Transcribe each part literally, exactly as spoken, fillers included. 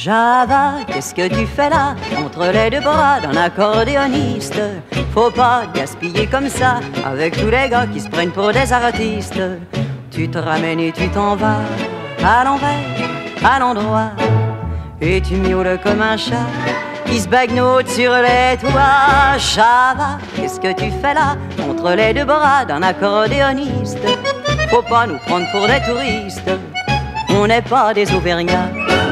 Java, qu'est-ce que tu fais là, entre les deux bras d'un accordéoniste? Faut pas gaspiller comme ça, avec tous les gars qui se prennent pour des artistes. Tu te ramènes et tu t'en vas, à l'envers, à l'endroit, et tu miaules comme un chat qui se bagnote sur les toits. Java, qu'est-ce que tu fais là, entre les deux bras d'un accordéoniste? Faut pas nous prendre pour des touristes, on n'est pas des Auvergnats.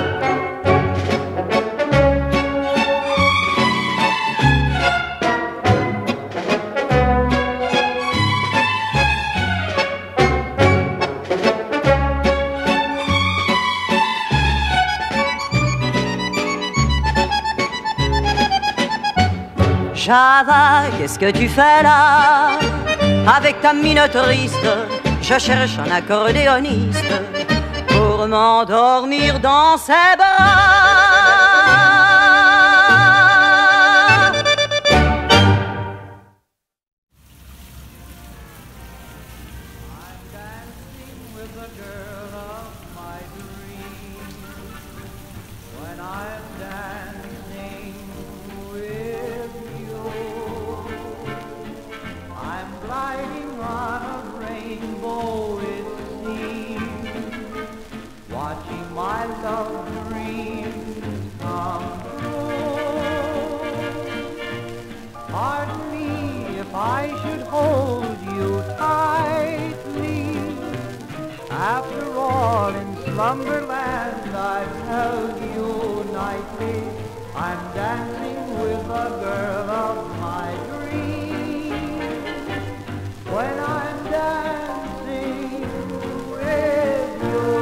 Java, qu'est-ce que tu fais là, avec ta mine triste? Je cherche un accordéoniste pour m'endormir dans ses bras. I'm dancing with the girl of my dreams. When I'm dancing with you, I'm gliding on a rainbow, it seems, watching my love dreams come true. Pardon me if I should hold you tightly. After all, in slumberland I've held you nightly. I'm dancing with the girl of my dreams. When I'm dancing with you.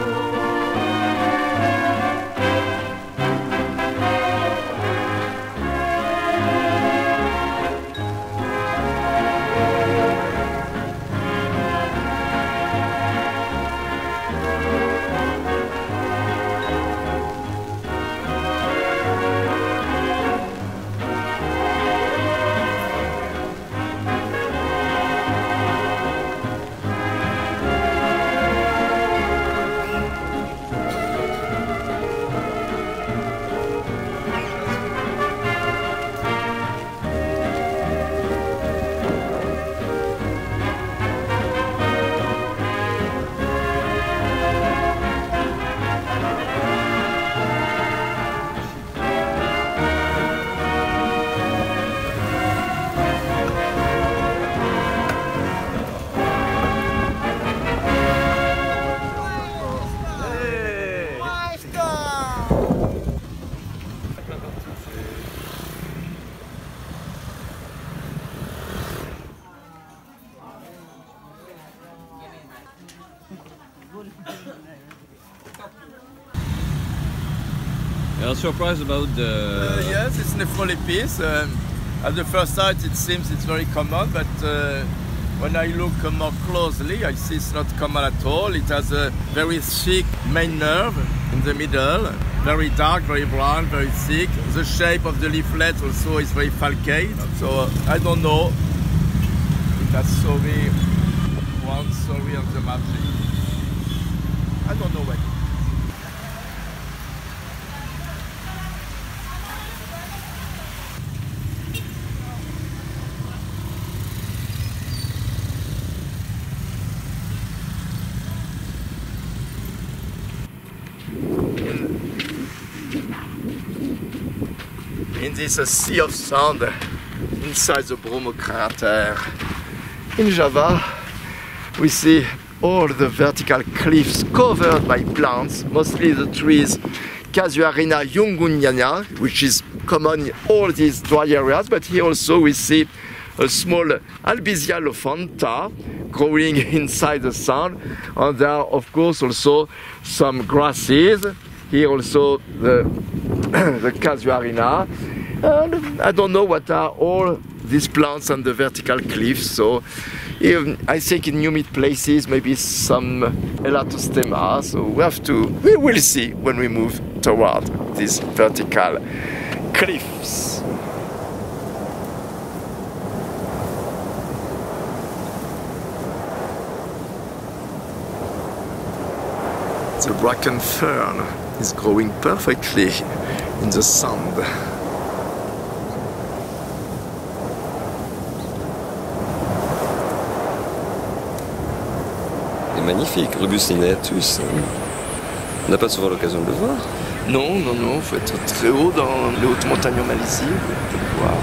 You are surprised about the... Uh, yes, it's Nephrolepis piece. Um, at the first sight it seems it's very common, but uh, when I look more closely I see it's not common at all. It has a very thick main nerve in the middle, very dark, very brown, very thick. The shape of the leaflet also is very falcate, so I don't know. It has sorry, one sorry on the margin. I don't know what. In this uh, sea of sand inside the Bromo crater in Java, we see all the vertical cliffs covered by plants, mostly the trees Casuarina junghuniana, which is common in all these dry areas, but here also we see a small Albizia lophantha growing inside the sand, and there are of course also some grasses. Here also the, the Casuarina. And I don't know what are all these plants on the vertical cliffs, so even, I think in humid places maybe some Elatostema, so we have to, we will see when we move toward these vertical cliffs. The bracken fern is growing perfectly in the sand. C'est magnifique, Rubus lineatus. On n'a pas souvent l'occasion de le voir. Non, non, non, il faut être très haut dans les hautes montagnes en Malaisie pour le voir.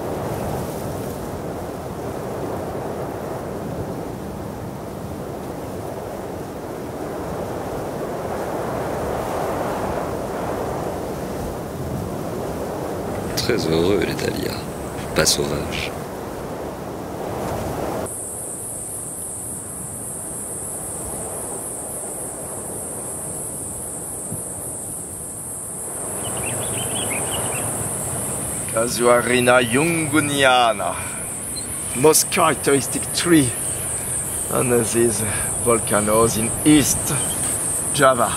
Très heureux, les dahlias. Pas sauvages. Casuarina younguniana, most characteristic tree on these volcanoes in East Java.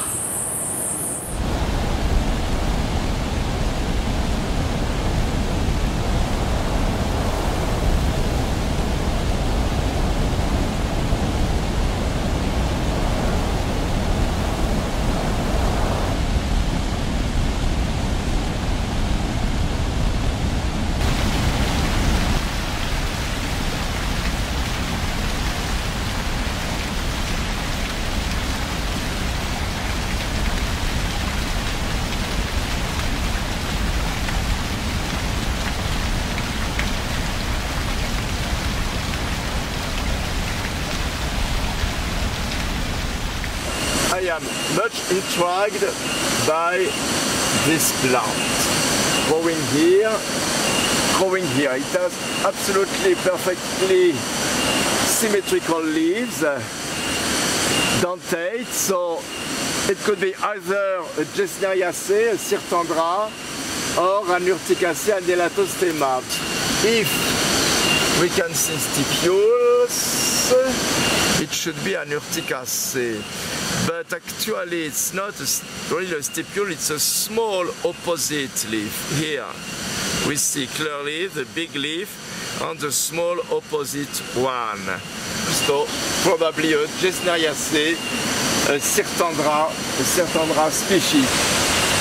I am much intrigued by this plant. Growing here, growing here. It has absolutely perfectly symmetrical leaves, uh, dentate, so it could be either a Gesneriaceae, a Cirtandra, or an Urticaceae, an Elatostema. If we can see stipules, it should be an Urticaceae. But actually it's not a, really a stipule, it's a small opposite leaf. Here we see clearly the big leaf and the small opposite one. So probably a Gesneriaceae, a Cirtandra, a Cirtandra species.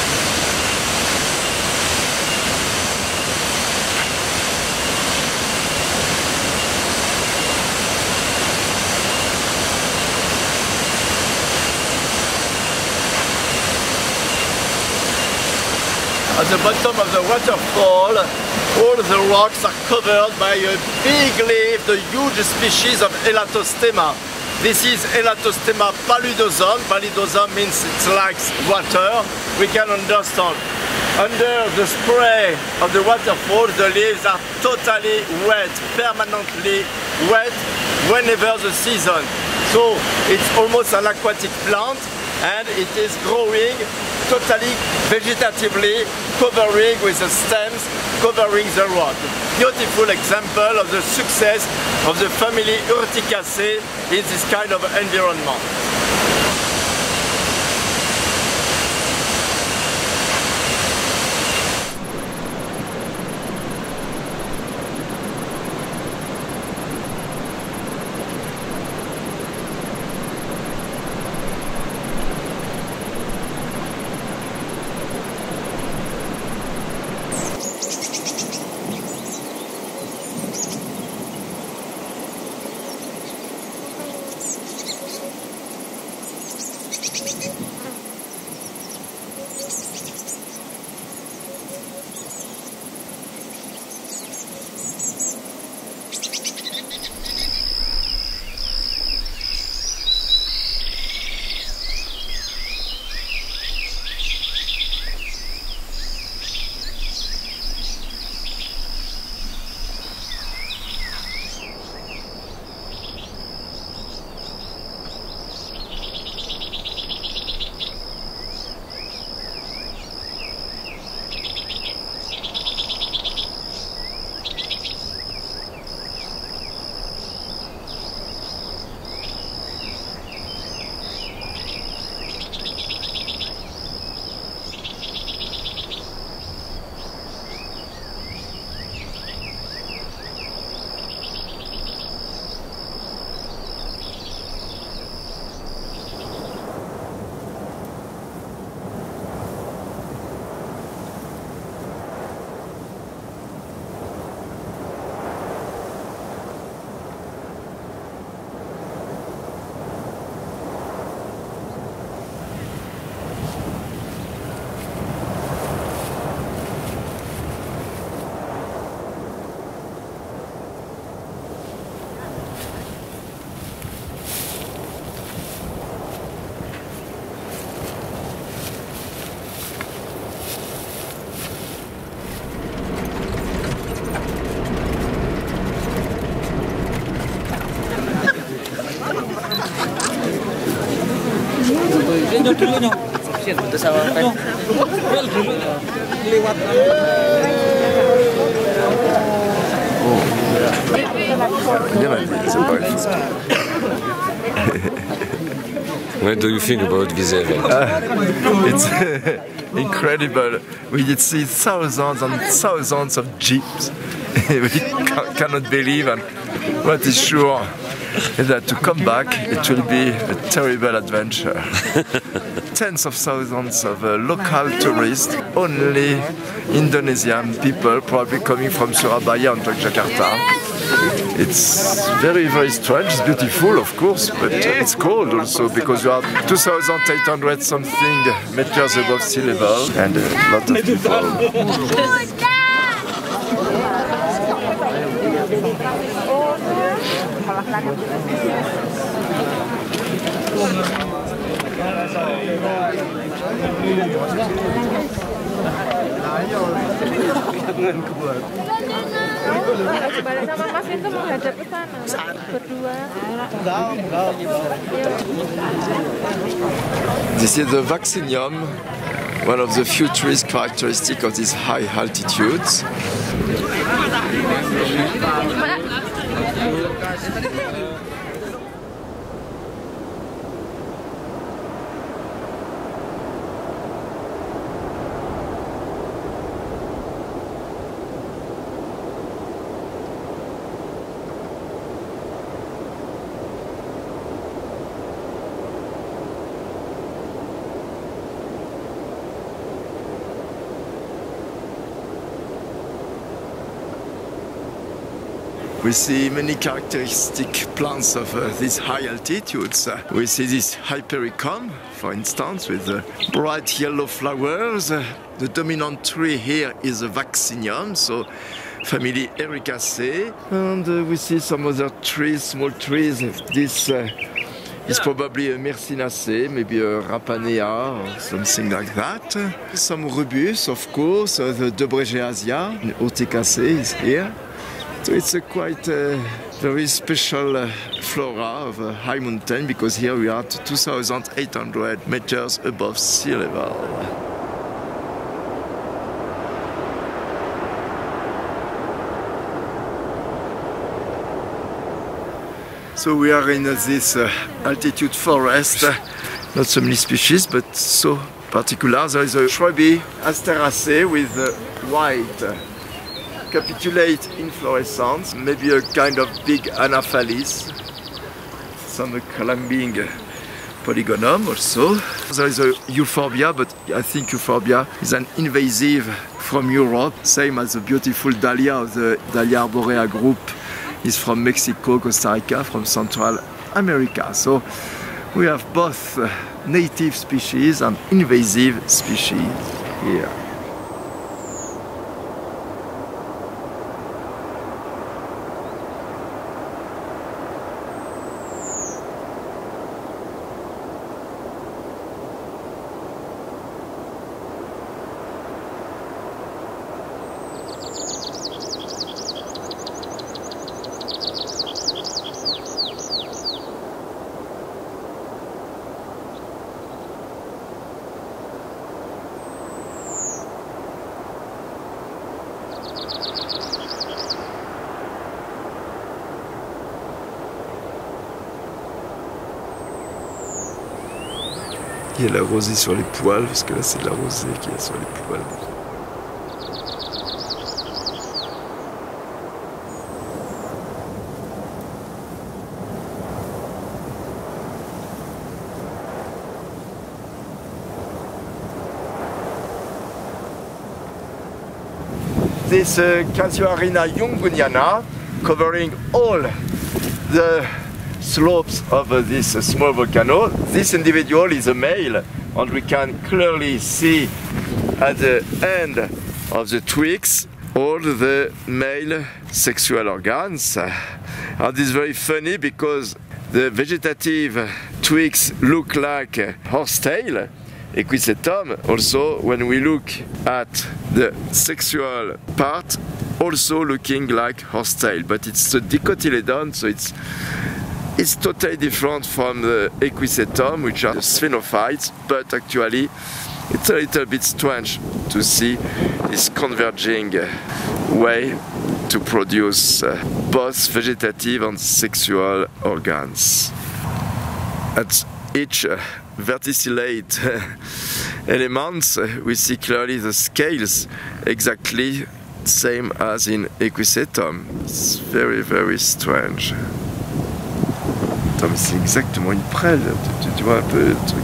At the bottom of the waterfall, all the rocks are covered by a big leaf, the huge species of Elatostema. This is Elatostema paludosum. Paludosum means it likes water. We can understand. Under the spray of the waterfall, the leaves are totally wet, permanently wet whenever the season. So it's almost an aquatic plant, and it is growing totally vegetatively, covering with the stems, covering the rock. Beautiful example of the success of the family Urticaceae in this kind of environment. What do you think about this event? Uh, it's incredible. We did see thousands and thousands of jeeps. We ca cannot believe, and what is sure is that to come back it will be a terrible adventure. Tens of thousands of uh, local tourists, only Indonesian people, probably coming from Surabaya and Jakarta. It's very, very strange. It's beautiful, of course, but it's cold also because you are two thousand eight hundred something meters above sea level and a lot of people. This is the Vaccinium, one of the few trees characteristic of these high altitudes. We see many characteristic plants of uh, these high altitudes. Uh, we see this Hypericum, for instance, with uh, bright yellow flowers. Uh, the dominant tree here is a Vaccinium, so family Ericaceae. And uh, we see some other trees, small trees. This uh, is probably a Myrcinaceae, maybe a Rapanea or something like that. Some rubus, of course, uh, the Debregeasia, Urticaceae is here. So it's a quite uh, very special uh, flora of a high mountain because here we are at two thousand eight hundred meters above sea level. So we are in uh, this uh, altitude forest, uh, not so many species but so particular. There is a shrubby Asteraceae with uh, white uh, capitulate inflorescence, maybe a kind of big Anaphalis, some climbing Polygonum also. There is a Euphorbia, but I think Euphorbia is an invasive from Europe, same as the beautiful Dahlia of the Dahlia arborea group is from Mexico, Costa Rica, from Central America. So we have both uh, native species and invasive species here. Il y a la rosée sur les poils, parce que là c'est de la rosée qui est sur les poils. This uh, Casuarina younguniana, covering all the slopes of uh, this uh, small volcano. This individual is a male, and we can clearly see at the end of the twigs all the male sexual organs. And this is very funny because the vegetative twigs look like a horsetail, Equisetum. Also, when we look at the sexual part, also looking like horsetail, but it's a dicotyledon, so it's It's totally different from the Equisetum, which are the sphenophytes, but actually it's a little bit strange to see this converging way to produce uh, both vegetative and sexual organs. At each uh, verticillate elements, uh, we see clearly the scales exactly same as in Equisetum. It's very, very strange. Attends, mais c'est exactement une prêle, tu, tu vois un peu le truc.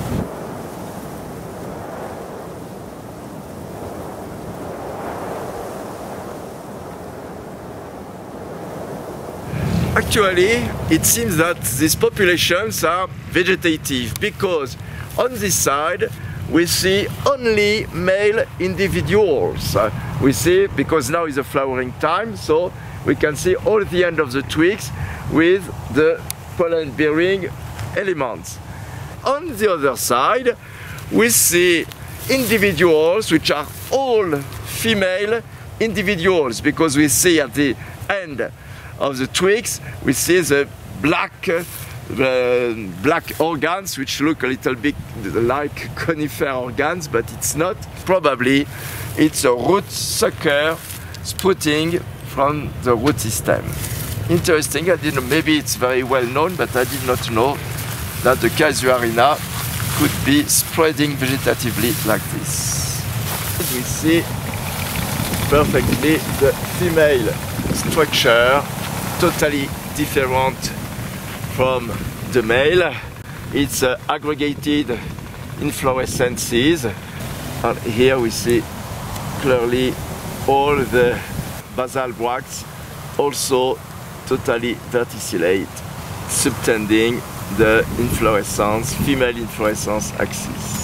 Actually, it seems that these populations are vegetative because on this side we see only male individuals. Uh, we see, because now is the flowering time, so we can see all the end of the twigs with the pollen-bearing elements. On the other side, we see individuals which are all female individuals, because we see at the end of the twigs, we see the black uh, black organs which look a little bit like conifer organs, but it's not. Probably it's a root sucker sprouting from the root system. Interesting, I didn't know, maybe it's very well known, but I did not know that the Casuarina could be spreading vegetatively like this. We see perfectly the female structure, totally different from the male. It's uh, aggregated inflorescences, and here we see clearly all the basal bracts also totally verticillate, subtending the inflorescence, female inflorescence axis.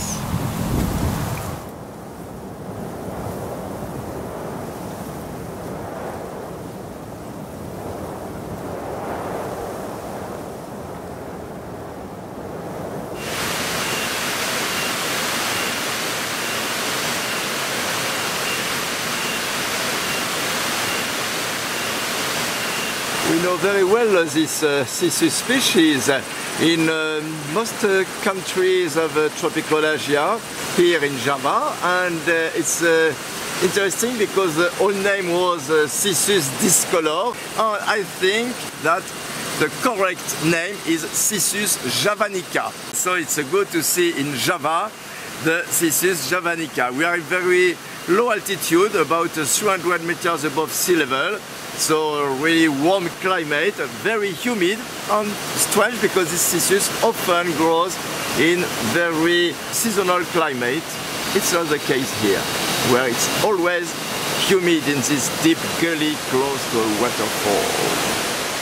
We know very well uh, this uh, Cissus species uh, in uh, most uh, countries of uh, tropical Asia, here in Java, and uh, it's uh, interesting because the old name was uh, Cissus discolor, and I think that the correct name is Cissus javanica. So it's uh, good to see in Java the Cissus javanica. We are in very low altitude, about uh, three hundred meters above sea level. So a really warm climate, very humid and strange because this cissus often grows in very seasonal climate. It's not the case here, where it's always humid in this deep gully close to a waterfall.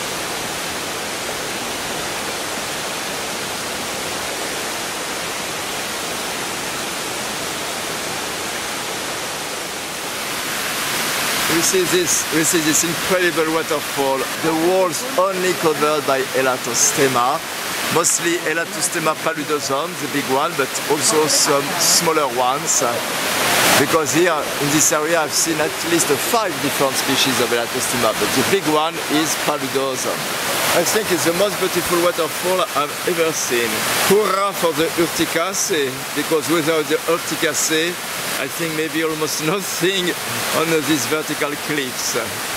We see this, we see this incredible waterfall, the walls only covered by Elatostema, mostly Elatostema paludosum, the big one, but also some smaller ones. Because here in this area I've seen at least five different species of Elatostema, but the big one is paludosum. I think it's the most beautiful waterfall I've ever seen. Hurrah for the Urticacea, because without the Urticacea, I think maybe almost nothing on these vertical cliffs.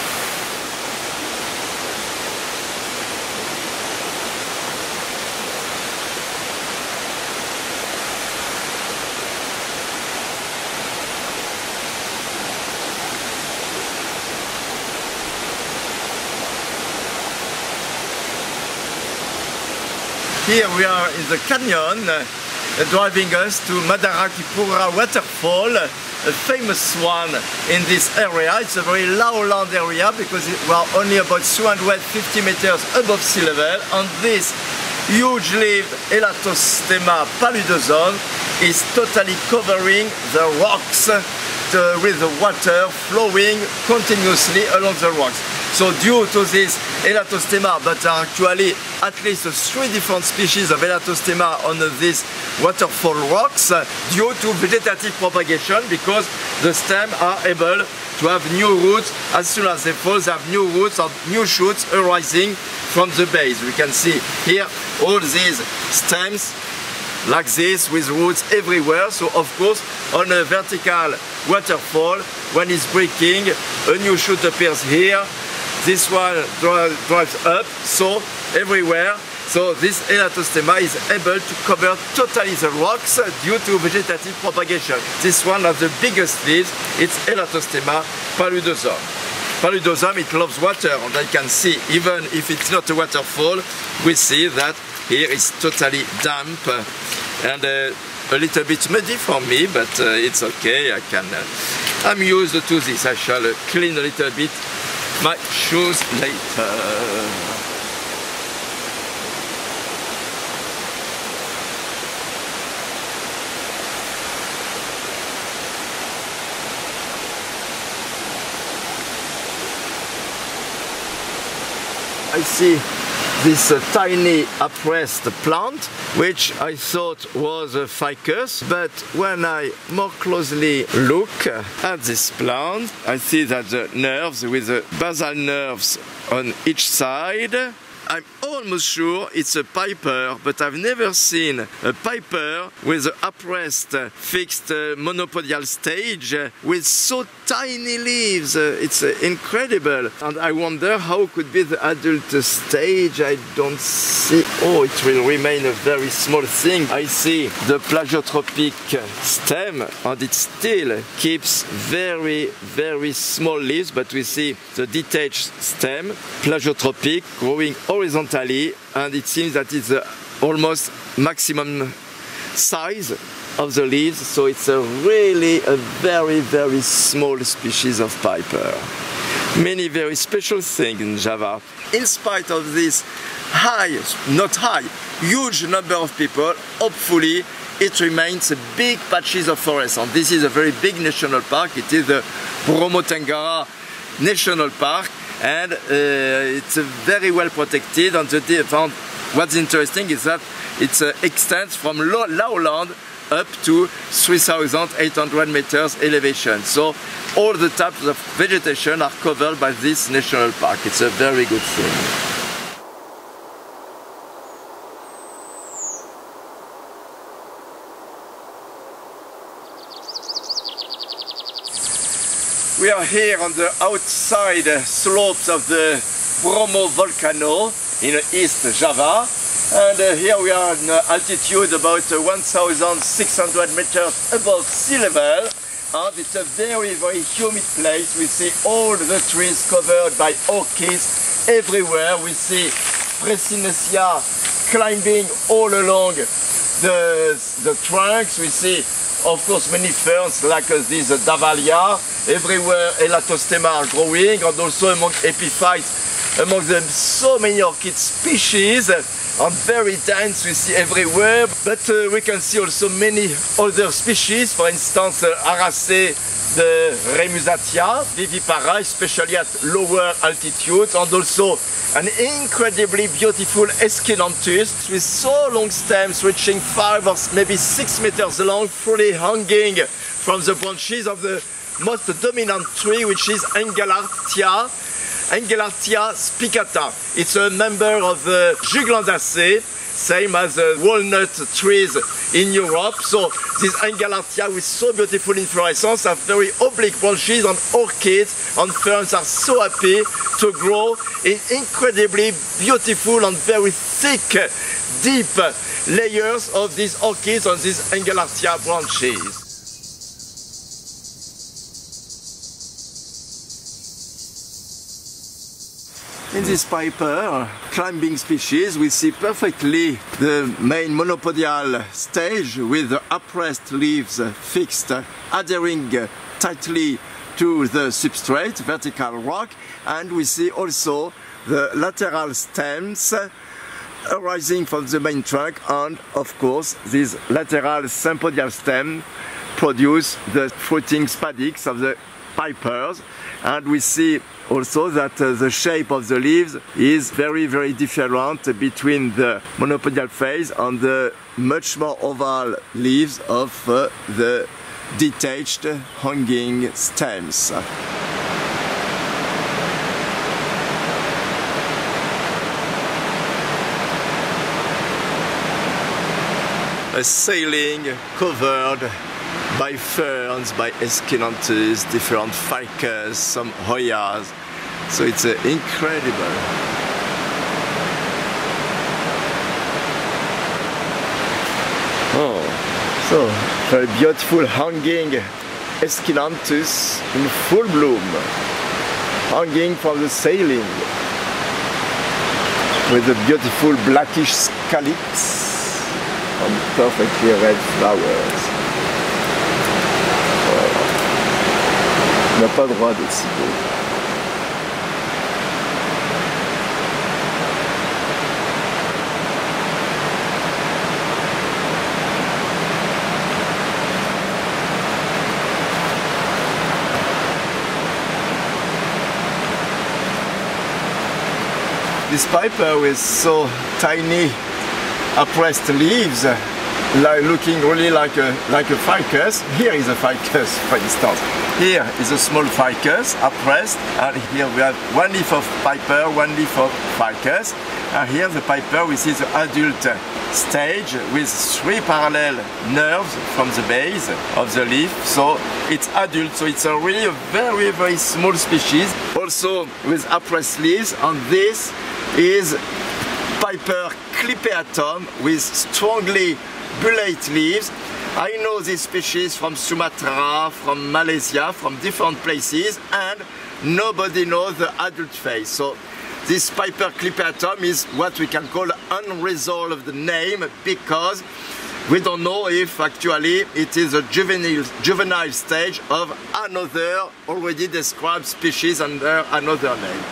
Here we are in the canyon, uh, driving us to Madarakipura waterfall, a famous one in this area. It's a very lowland area because we are only about two hundred fifty meters above sea level, and this huge-leaved Elatostema paludosum is totally covering the rocks uh, with the water flowing continuously along the rocks. So due to this Elatostema, but there are actually at least three different species of Elatostema on these waterfall rocks uh, due to vegetative propagation, because the stems are able to have new roots. As soon as they fall, they have new roots or new shoots arising from the base. We can see here all these stems like this with roots everywhere. So of course on a vertical waterfall, when it's breaking, a new shoot appears here, this one drives up, so everywhere. So this Elatostema is able to cover totally the rocks due to vegetative propagation. This one of the biggest leaves, it's Elatostema paludosum. Paludosum, it loves water, and I can see, even if it's not a waterfall, we see that here is totally damp and uh, a little bit muddy for me, but uh, it's okay. I can. Uh, I'm used to this. I shall uh, clean a little bit my shoes later. I see this uh, tiny oppressed plant, which I thought was a ficus, but when I more closely look at this plant, I see that the nerves with the basal nerves on each side, I'm almost sure it's a piper, but I've never seen a piper with an oppressed fixed uh, monopodial stage uh, with so tiny leaves. Uh, it's uh, incredible. And I wonder how could be the adult stage. I don't see. Oh, it will remain a very small thing. I see the plagiotropic stem, and it still keeps very, very small leaves, but we see the detached stem, plagiotropic, growing horizontally, and it seems that it's uh, almost maximum size of the leaves, so it's a really a very very small species of piper. Many very special things in Java. In spite of this high, not high, huge number of people, hopefully it remains a big patches of forest, and this is a very big national park. It is the Bromo Tengara National Park, and uh, it's uh, very well protected. And the, what's interesting is that it uh, extends from low, lowland up to three thousand eight hundred meters elevation. So all the types of vegetation are covered by this national park. It's a very good thing. We are here on the outside slopes of the Bromo volcano in East Java, and uh, here we are in altitude about uh, one thousand six hundred meters above sea level, and it's a very very humid place. We see all the trees covered by orchids everywhere. We see Fresinesia climbing all along the, the trunks. We see of course many ferns like uh, this uh, Davalia. Everywhere Elatostema are growing, and also among epiphytes, among them so many orchid species, and very dense we see everywhere. But uh, we can see also many other species, for instance uh, Aracea de Remusatia, vivipara, especially at lower altitude, and also an incredibly beautiful Esculapthus with so long stems reaching five or maybe six meters long, fully hanging from the branches of the most dominant tree, which is Engelhartia, Engelhartia spicata. It's a member of the Juglandaceae, same as the walnut trees in Europe. So these Engelhartia with so beautiful inflorescence have very oblique branches, and orchids and ferns are so happy to grow in incredibly beautiful and very thick, deep layers of these orchids on these Engelhartia branches. In this piper climbing species, we see perfectly the main monopodial stage with the oppressed leaves fixed, adhering tightly to the substrate, vertical rock, and we see also the lateral stems arising from the main trunk, and of course these lateral sympodial stems produce the fruiting spadix of the pipers, and we see also that uh, the shape of the leaves is very very different between the monopodial phase and the much more oval leaves of uh, the detached hanging stems. A ceiling covered by ferns, by esculentus, different ficus, some hoyas. So it's uh, incredible. Oh, so very beautiful hanging esculentus in full bloom, hanging from the ceiling with the beautiful blackish calyx and perfectly red flowers. On n'a pas le droit d'être si beau. This piper with so tiny oppressed leaves, like looking really like a like a ficus. Here is a ficus, for instance. Here is a small ficus oppressed, and here we have one leaf of piper, one leaf of ficus. And here the piper, we see the adult stage with three parallel nerves from the base of the leaf. So it's adult, so it's a really a very very small species. Also with oppressed leaves, and this is Piper clipeatum with strongly bullate leaves. I know this species from Sumatra, from Malaysia, from different places, and nobody knows the adult phase. So this Piper clipeatum is what we can call unresolved name, because we don't know if actually it is a juvenile, juvenile stage of another already described species under another name.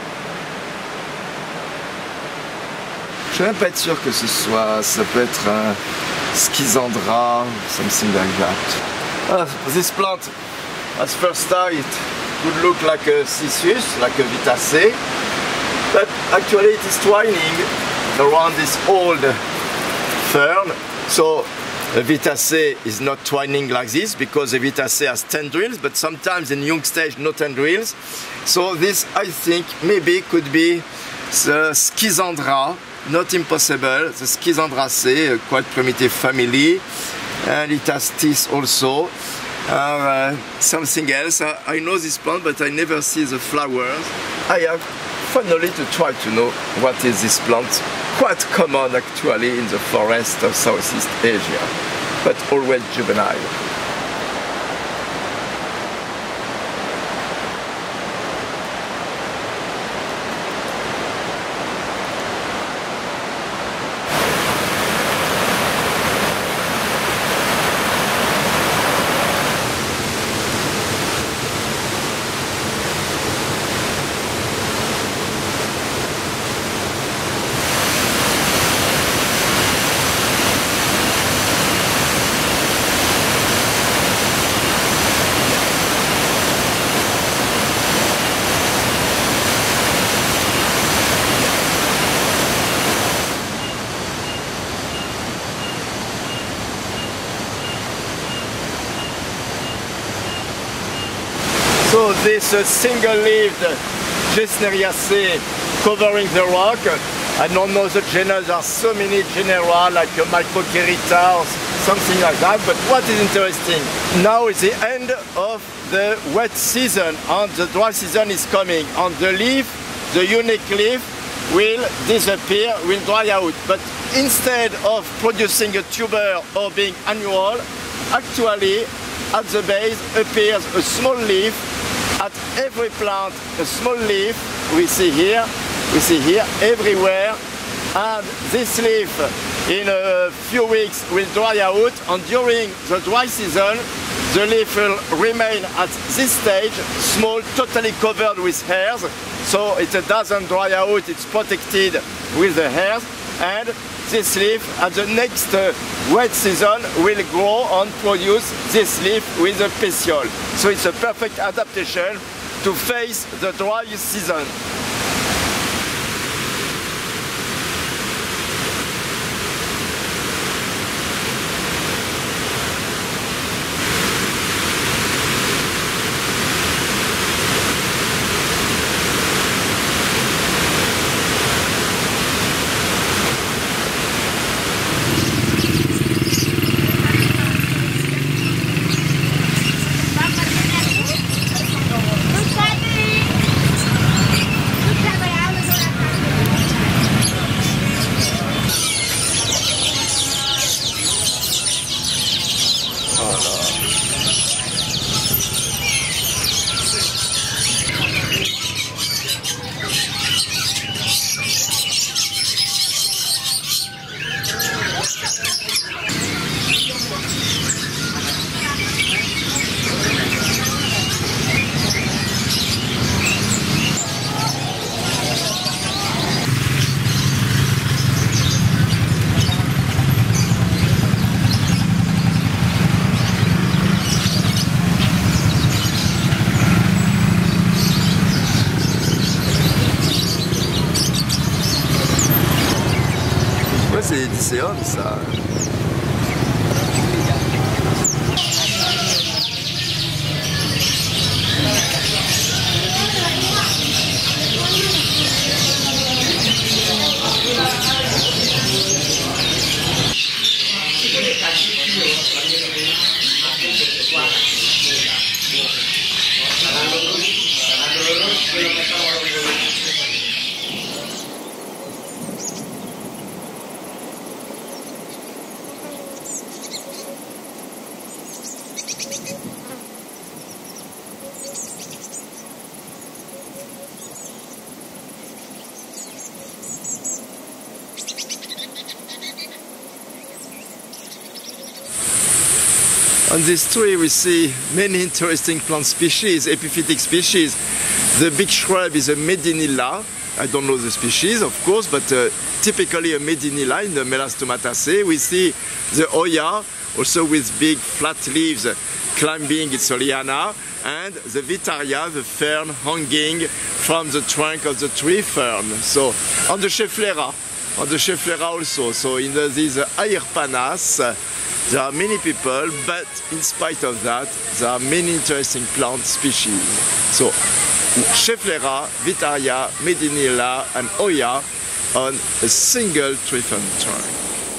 Je ne vais même pas être sûr que ce soit, ça peut être un Schizandra, something like that. Uh, this plant, at first sight, would look like a Cissus, like a Vitacea, but actually it is twining around this old fern. So a Vitacea is not twining like this because a Vitacea has tendrils, but sometimes in young stage no tendrils. So this, I think, maybe could be the Schizandra. Not impossible, the Schizandraceae, a quite primitive family, and it has teeth also. Uh, something else, I, I know this plant but I never see the flowers. I have finally to try to know what is this plant, quite common actually in the forest of Southeast Asia, but always juvenile. So this uh, single-leaved Gesneriaceae covering the rock. I don't know the genus, there are so many genera like uh, Microchirita or something like that, but what is interesting, now is the end of the wet season and the dry season is coming, and the leaf, the unique leaf, will disappear, will dry out. But instead of producing a tuber or being annual, actually at the base appears a small leaf. At every plant, a small leaf, we see here, we see here, everywhere, and this leaf in a few weeks will dry out, and during the dry season, the leaf will remain at this stage, small, totally covered with hairs, so it doesn't dry out, it's protected with the hairs, and this leaf at the next uh, wet season will grow and produce this leaf with a pétiole. So it's a perfect adaptation to face the dry season. C'est Diceon, ça. On this tree we see many interesting plant species, epiphytic species. The big shrub is a Medinilla. I don't know the species, of course, but uh, typically a Medinilla in the Melastomataceae. We see the Oya, also with big flat leaves, climbing its liana, and the Vitaria, the fern hanging from the trunk of the tree fern. So, on the Schefflera, on the Schefflera also. So, in the, these uh, Aerpanas, uh, there are many people, but in spite of that, there are many interesting plant species. So, Schefflera, Vitaria, Medinilla, and Oya on a single tree fern trunk.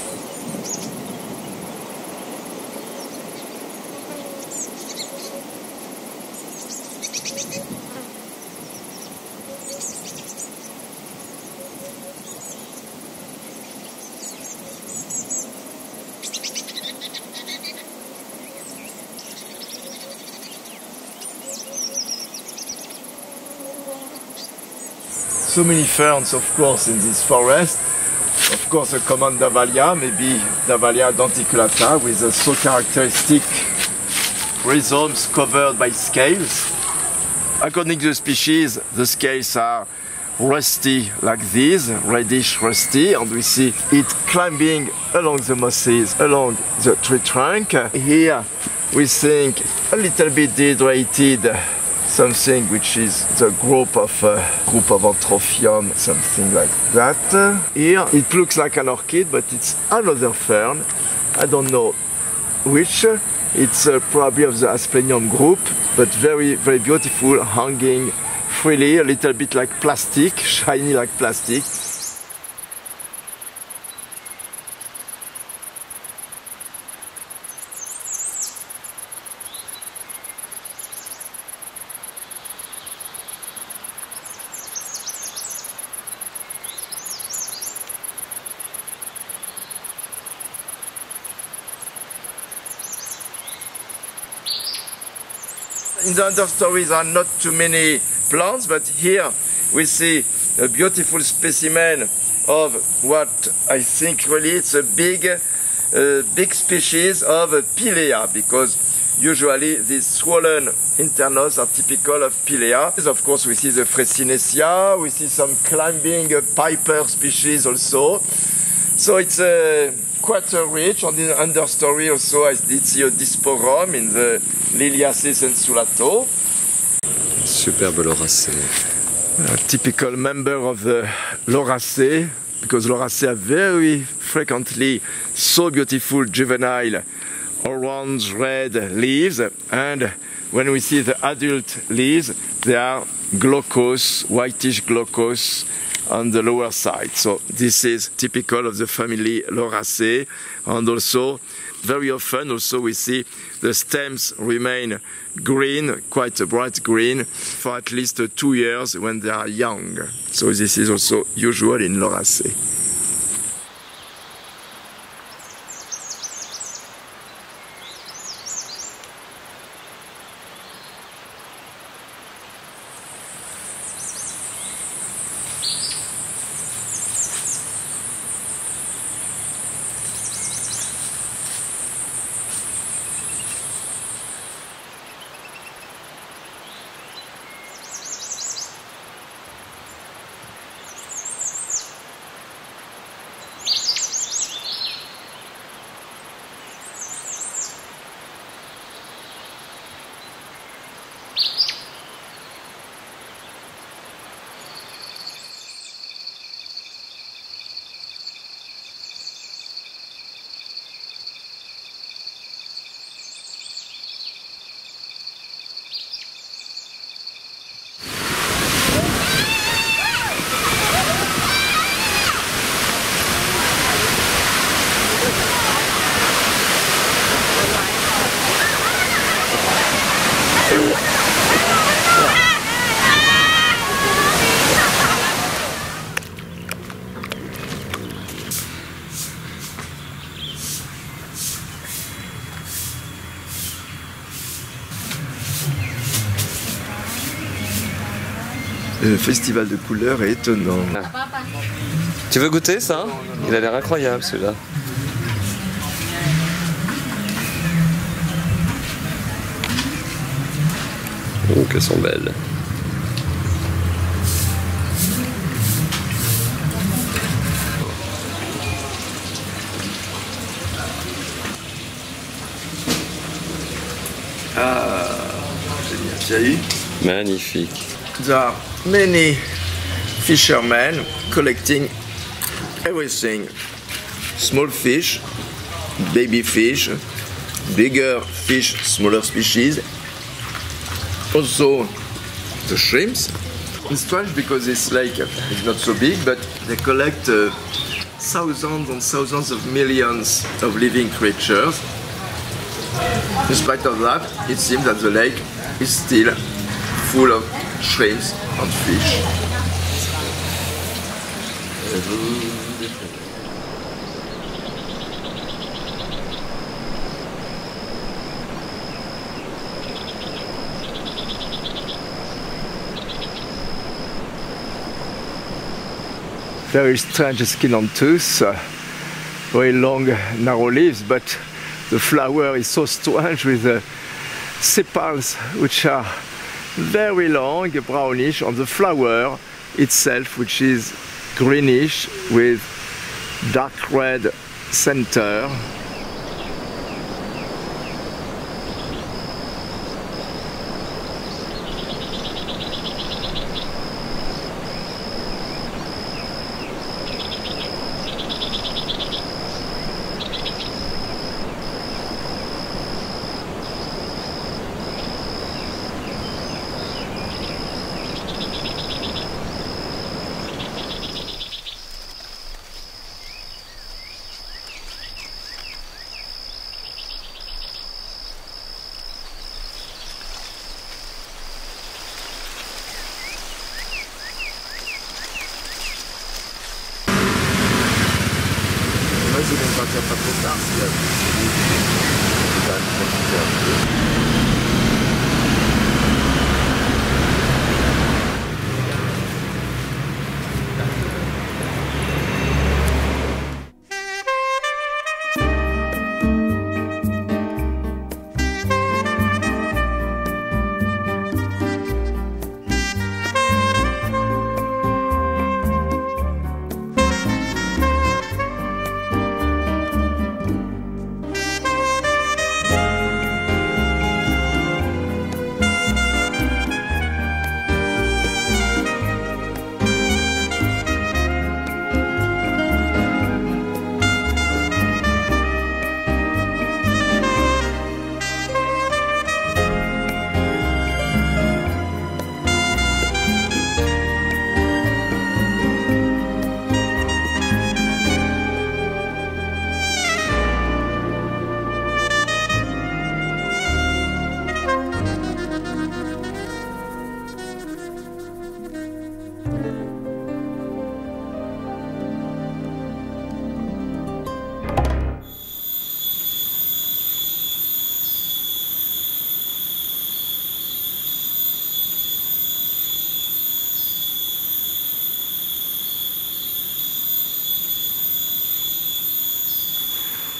So many ferns, of course, in this forest. Of course, a common Dahvalia, maybe Dahvalia denticulata, with a so characteristic rhizomes covered by scales. According to the species, the scales are rusty like this, reddish rusty, and we see it climbing along the mosses, along the tree trunk. Here we think a little bit dehydrated, something which is the group of uh, group of Antrophium, something like that. Here it looks like an orchid, but it's another fern. I don't know which. It's uh, probably of the Asplenium group, but very, very beautiful, hanging freely, a little bit like plastic, shiny like plastic. In the understory there are not too many plants, but here we see a beautiful specimen of what I think really it's a big, uh, big species of Pilea, because usually these swollen internos are typical of Pilea. Of course we see the Fresinecia, we see some climbing piper species also. So it's uh, quite uh, rich. On the understory also I did see a disporum in the Liliaceae sensuato. Superbe Lauracée. A typical member of the Lauracée, because Lauracée are very frequently so beautiful juvenile orange red leaves, and when we see the adult leaves they are glaucous, whitish glaucous on the lower side. So this is typical of the family Lauracée, and also very often also we see the stems remain green, quite a bright green, for at least uh, two years when they are young. So this is also usual in Lauracée. Le festival de couleurs est étonnant. Ah. Tu veux goûter ça? Il a l'air incroyable celui-là. Oh, qu'elles sont belles. Ah, génial. Tu as eu? Magnifique. There are many fishermen collecting everything. Small fish, baby fish, bigger fish, smaller species. Also the shrimps. It's strange because this lake is not so big, but they collect uh, thousands and thousands of millions of living creatures. In spite of that, it seems that the lake is still full of shrimps and fish. Very strange skin on tooth, uh, very long narrow leaves, but the flower is so strange with the sepals which are very long, brownish, on the flower itself, which is greenish with dark red center. Vas-y, on va faire pas trop tard, s'il y a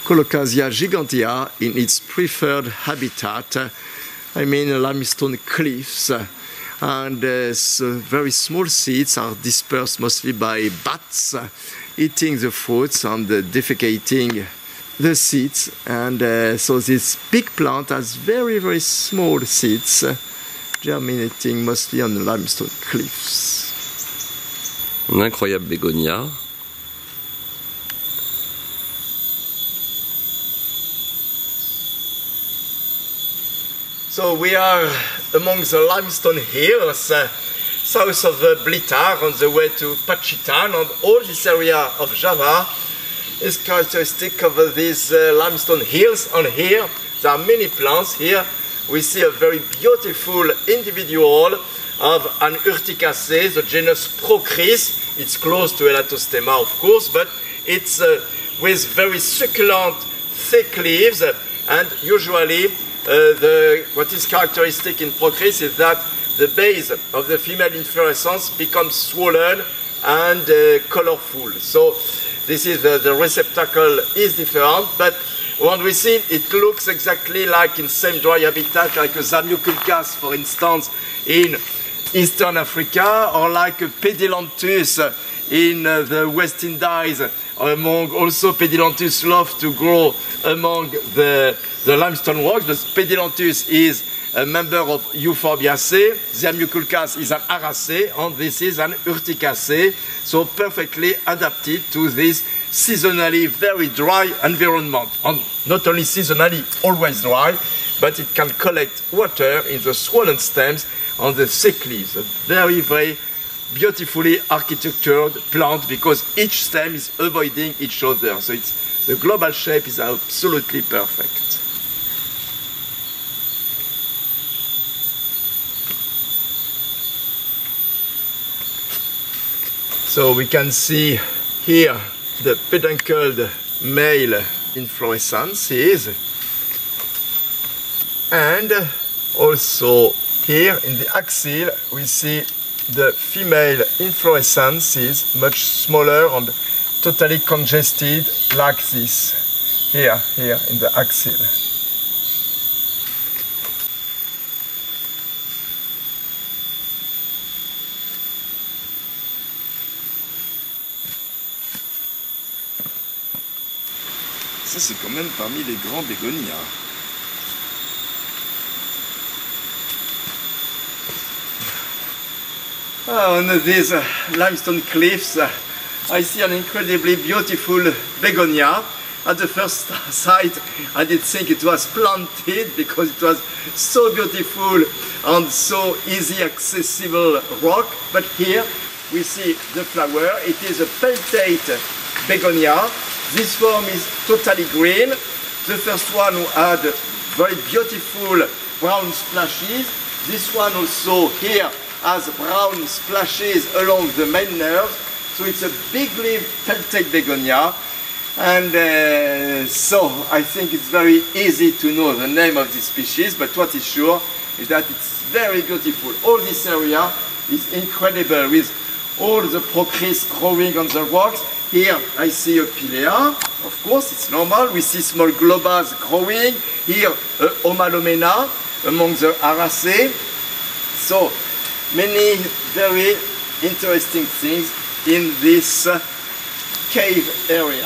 Colocasia gigantea in its preferred habitat, I mean limestone cliffs. And uh, so very small seeds are dispersed mostly by bats, uh, eating the fruits and uh, defecating the seeds. And uh, so this big plant has very, very small seeds, uh, germinating mostly on the limestone cliffs. Un incroyable bégonia. So we are among the limestone hills, uh, south of uh, Blitar, on the way to Pacitan, and all this area of Java is characteristic of uh, these uh, limestone hills. And here there are many plants. Here we see a very beautiful individual of an Urticacea, the genus Procris. It's close to Elatostema, of course, but it's uh, with very succulent, thick leaves, uh, and usually Uh, the, what is characteristic in Procris is that the base of the female inflorescence becomes swollen and uh, colorful. So this is uh, the receptacle is different, but when we see it, it looks exactly like in same dry habitat, like a Zamioculcas, for instance, in Eastern Africa, or like a Pedilanthus in uh, the West Indies. Among also Pedilanthus love to grow among the, the limestone rocks, but Pedilanthus is a member of Euphorbiaceae, Zamioculcas is an Araceae, and this is an Urticaceae, so perfectly adapted to this seasonally very dry environment. And not only seasonally always dry, but it can collect water in the swollen stems on the thick leaves. A very, very beautifully architectured plant, because each stem is avoiding each other. So it's, the global shape is absolutely perfect. So we can see here the pedunculed male inflorescences, and also here in the axil we see the female inflorescence is much smaller and totally congested like this, here, here in the axil. Ça c'est quand même parmi les grands bégonias. Oh, on these uh, limestone cliffs, uh, I see an incredibly beautiful begonia. At the first sight, I did think it was planted because it was so beautiful and so easy accessible rock. But here we see the flower. It is a peltate begonia. This form is totally green. The first one had very beautiful brown splashes. This one also here has brown splashes along the main nerve. So it's a big-leaved peltate begonia. And uh, so I think it's very easy to know the name of this species, but what is sure is that it's very beautiful. All this area is incredible with all the Procris growing on the rocks. Here I see a Pilea, of course it's normal. We see small globas growing. Here a Homalomena among the Araceae. So many very interesting things in this uh, cave area.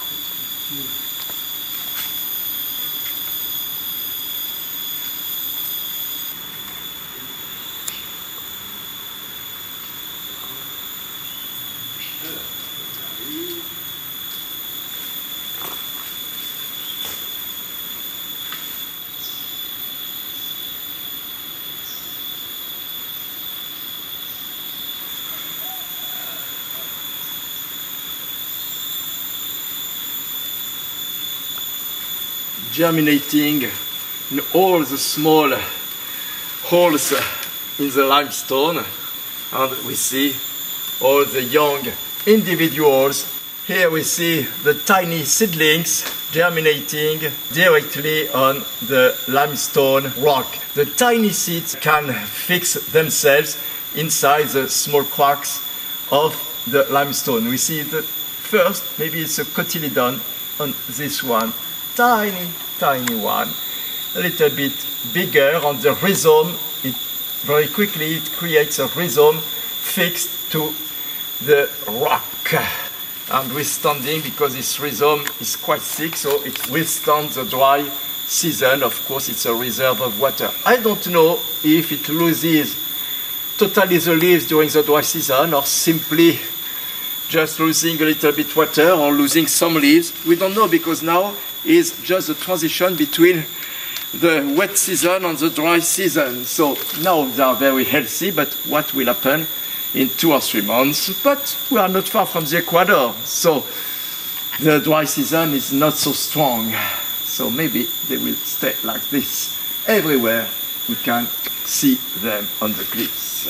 Germinating in all the small holes in the limestone, and we see all the young individuals. Here we see the tiny seedlings germinating directly on the limestone rock. The tiny seeds can fix themselves inside the small cracks of the limestone. We see the first, maybe it's a cotyledon on this one, tiny, tiny one, a little bit bigger on the rhizome. It very quickly it creates a rhizome fixed to the rock and withstanding, because this rhizome is quite thick, so it withstands the dry season. Of course, it's a reserve of water. I don't know if it loses totally the leaves during the dry season or simply just losing a little bit water or losing some leaves. We don't know, because now is just the transition between the wet season and the dry season. So now they are very healthy, but what will happen in two or three months? But we are not far from the equator, so the dry season is not so strong. So maybe they will stay like this everywhere. We can see them on the cliffs.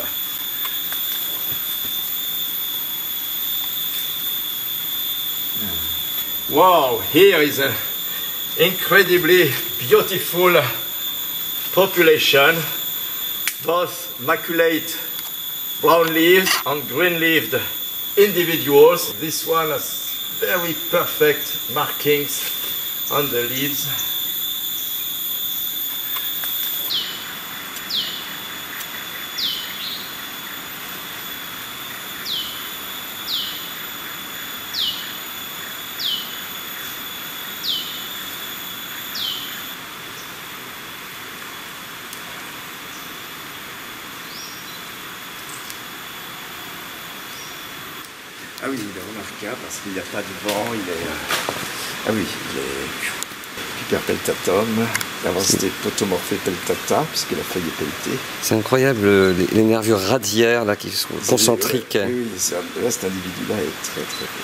Wow, here is an incredibly beautiful population, both maculate brown leaves and green-leaved individuals. This one has very perfect markings on the leaves. Ah oui, il est remarquable parce qu'il n'y a pas de vent, il est... Ah oui, il est Piperpeltatum. Avant c'était Potomorphe peltata, puisque la feuille est pelletée. C'est incroyable, les, les nervures radiaires là, qui sont C'est concentriques. Oui, oui, là cet individu-là est très très beau.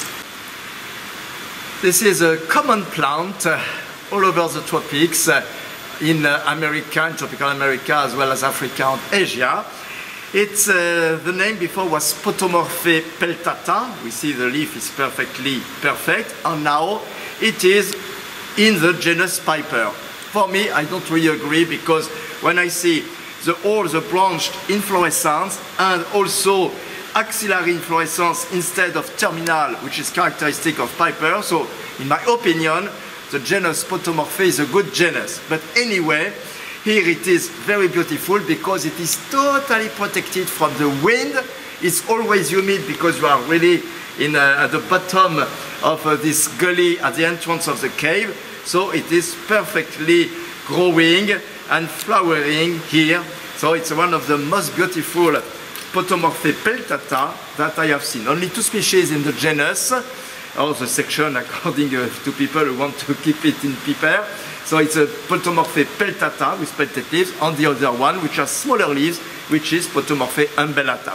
This is a common plant uh, all over the tropics, uh, in uh, America, in tropical America, as well as Africa and Asia. It's, uh, the name before was Potomorphe peltata. We see the leaf is perfectly perfect, and now it is in the genus Piper. For me, I don't really agree, because when I see the, all the branched inflorescence and also axillary inflorescence instead of terminal, which is characteristic of Piper, so in my opinion, the genus Potomorphe is a good genus. But anyway, here it is very beautiful because it is totally protected from the wind. It's always humid because you are really in uh, at the bottom of uh, this gully at the entrance of the cave. So it is perfectly growing and flowering here. So it's one of the most beautiful Potomorphe peltata that I have seen. Only two species in the genus, or the section according uh, to people who want to keep it in Piper. So it's a Potomorphe peltata with peltate leaves, and the other one, which has smaller leaves, which is Potomorphe umbellata.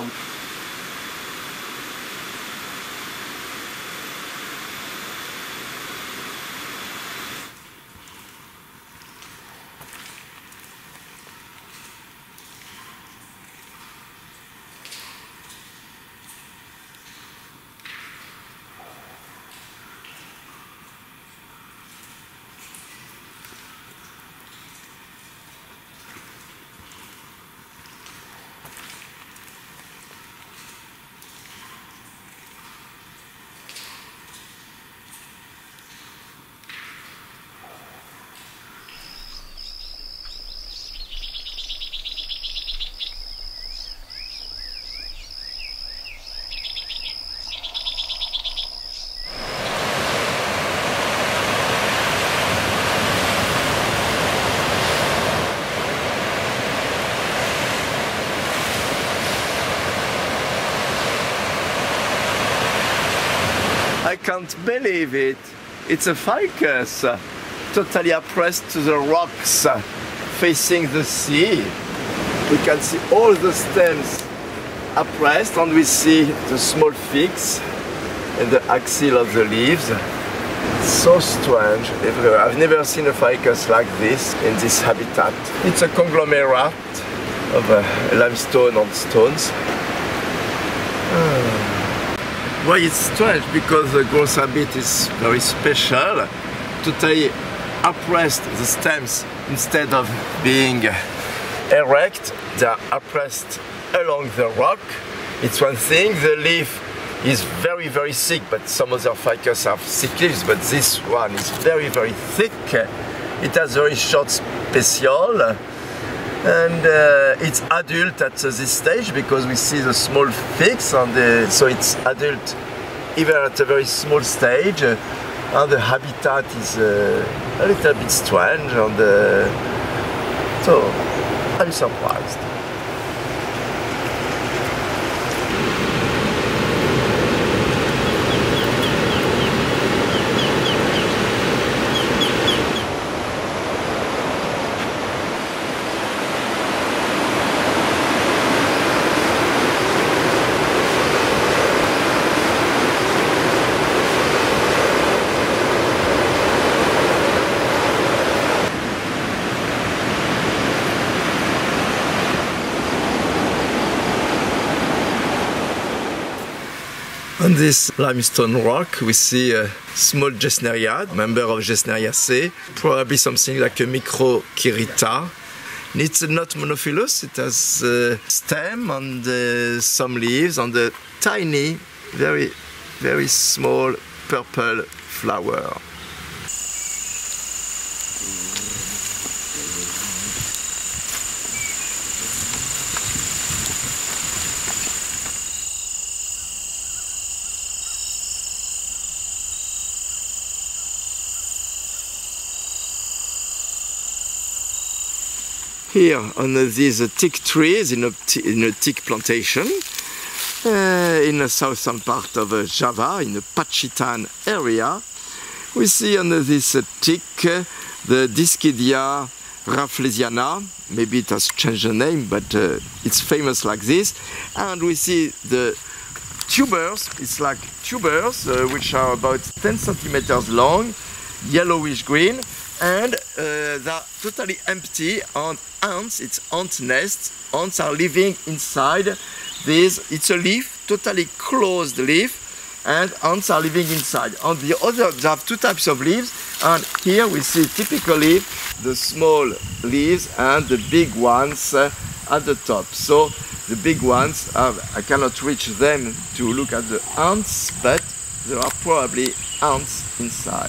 I can't believe it. It's a ficus, uh, totally oppressed to the rocks, uh, facing the sea. We can see all the stems oppressed, and we see the small figs and the axil of the leaves. It's so strange everywhere. I've never seen a ficus like this in this habitat. It's a conglomerate of uh, limestone and stones. Uh. Well, it's strange because the growth habit is very special. Totally oppressed the stems instead of being erect. They are oppressed along the rock. It's one thing. The leaf is very very thick, but some other ficus have thick leaves, but this one is very very thick. It has very short special, and uh, it's adult at uh, this stage because we see the small figs, and the, so it's adult even at a very small stage. Uh, and the habitat is uh, a little bit strange, and uh, so I'm surprised. On this limestone rock we see a small Gesneria, member of Gesneriaceae, probably something like a Microchirita. It's not monophyllous, it has a stem and uh, some leaves and a tiny, very, very small purple flower. Here on these teak trees in a, in a teak plantation uh, in the southern part of uh, Java, in the Pacitan area, we see on this uh, teak uh, the Dischidia rafflesiana. Maybe it has changed the name, but uh, it's famous like this. And we see the tubers, it's like tubers uh, which are about ten centimeters long, yellowish green, and uh, they're totally empty, and ants, it's ant nests, ants are living inside this, it's a leaf, totally closed leaf, and ants are living inside. On the other, they have two types of leaves, and here we see typically the small leaves and the big ones uh, at the top. So the big ones, have, I cannot reach them to look at the ants, but there are probably ants inside.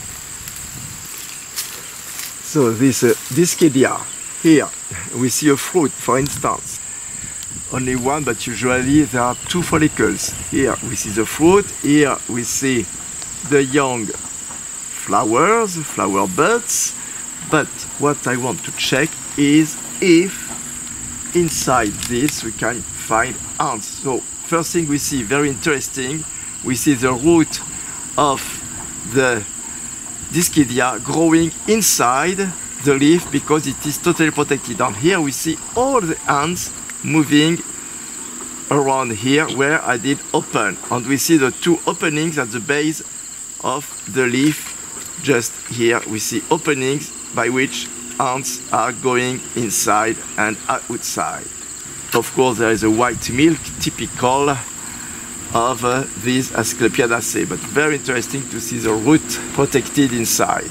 So this uh, Dischidia, here we see a fruit, for instance. Only one, but usually there are two follicles. Here we see the fruit, here we see the young flowers, flower buds. But what I want to check is if inside this we can find ants. So first thing we see, very interesting, we see the root of the Dischidia growing inside the leaf because it is totally protected. And here we see all the ants moving around here where I did open. And we see the two openings at the base of the leaf. Just here we see openings by which ants are going inside and outside. Of course there is a white milk typical of uh, these Asclepiadaceae, but very interesting to see the root protected inside.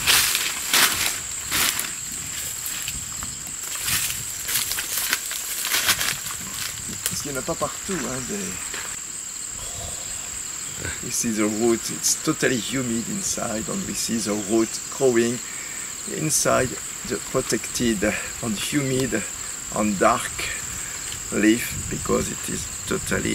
Parce qu'il n'y en a pas partout. Hein, des... We see the root, it's totally humid inside, and we see the root growing inside the protected and humid and dark leaf because it is totally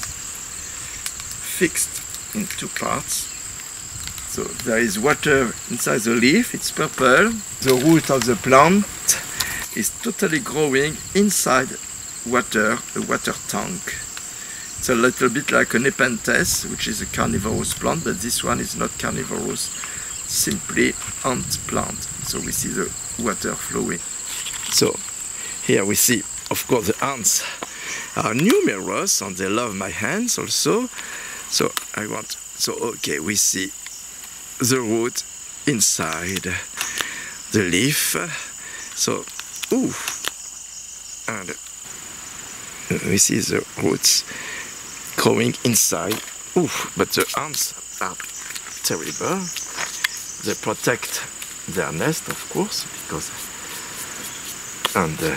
fixed in two parts. So there is water inside the leaf, it's purple. The root of the plant is totally growing inside water, a water tank. It's a little bit like a Nepenthes, which is a carnivorous plant, but this one is not carnivorous, simply ant plant. So we see the water flowing. So here we see, of course, the ants are numerous and they love my hands also. So I want, so okay, we see the root inside the leaf. So, ooh, and we see the roots growing inside. Ooh, but the ants are terrible. They protect their nest, of course, because and uh,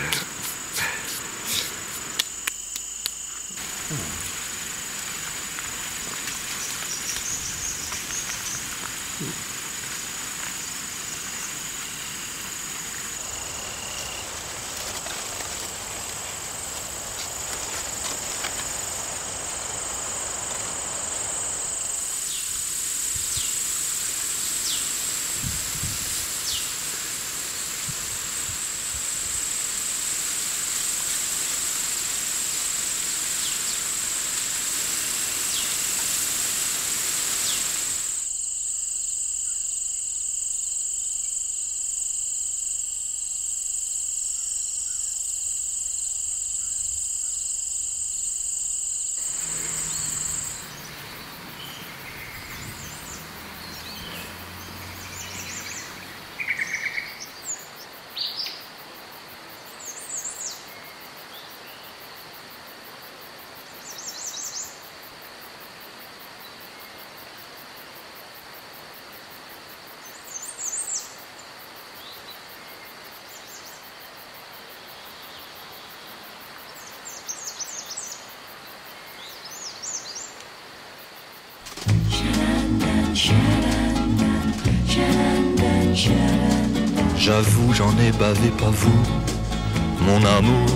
J'avoue, j'en ai bavé, pas vous, mon amour.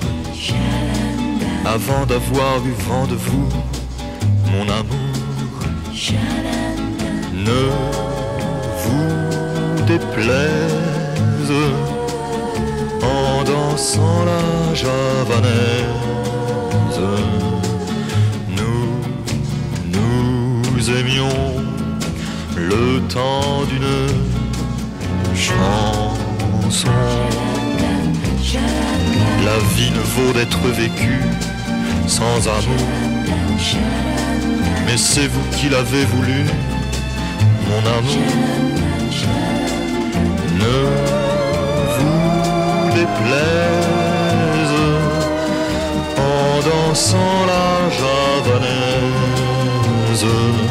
Avant d'avoir eu vent de vous, mon amour. Ne vous déplaise en dansant la javanaise. Nous, nous aimions le temps d'une chanson. La vie ne vaut d'être vécue sans amour. Mais c'est vous qui l'avez voulu, mon amour. Ne vous déplaise en dansant la javanaise.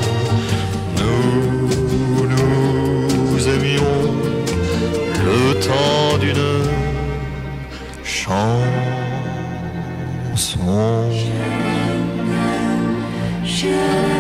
Nous, nous aimions le temps d'une chanson. Je